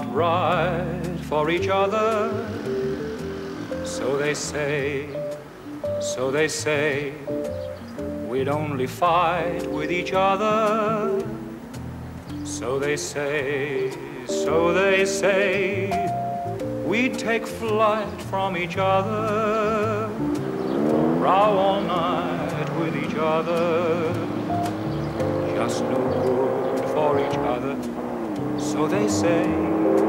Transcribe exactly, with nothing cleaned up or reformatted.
right for each other. So they say, so they say, we'd only fight with each other. So they say, so they say, we'd take flight from each other, row all night with each other, just no good for each other. So they say.